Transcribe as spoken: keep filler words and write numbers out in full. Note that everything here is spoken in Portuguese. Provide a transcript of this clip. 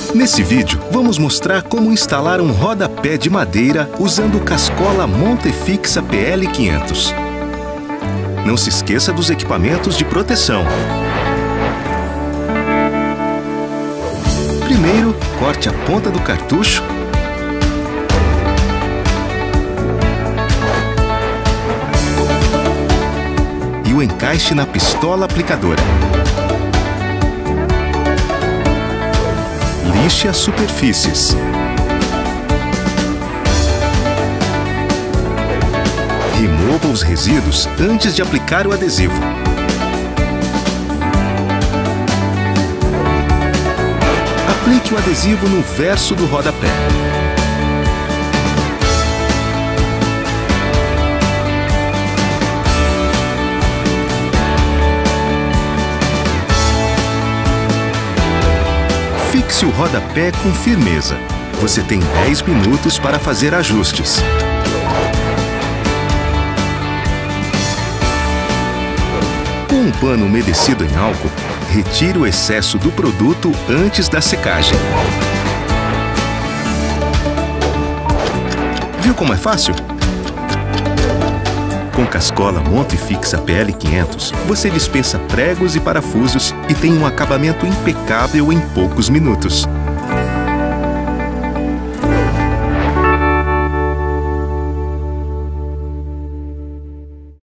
Nesse vídeo, vamos mostrar como instalar um rodapé de madeira usando o Cascola Montefixa P L quinhentos. Não se esqueça dos equipamentos de proteção. Primeiro, corte a ponta do cartucho e o encaixe na pistola aplicadora. Lixe as superfícies. Remova os resíduos antes de aplicar o adesivo. Aplique o adesivo no verso do rodapé. Fixe o rodapé com firmeza. Você tem dez minutos para fazer ajustes. Com um pano umedecido em álcool, retire o excesso do produto antes da secagem. Viu como é fácil? Com Cascola Montefixa P L quinhentos, você dispensa pregos e parafusos e tem um acabamento impecável em poucos minutos.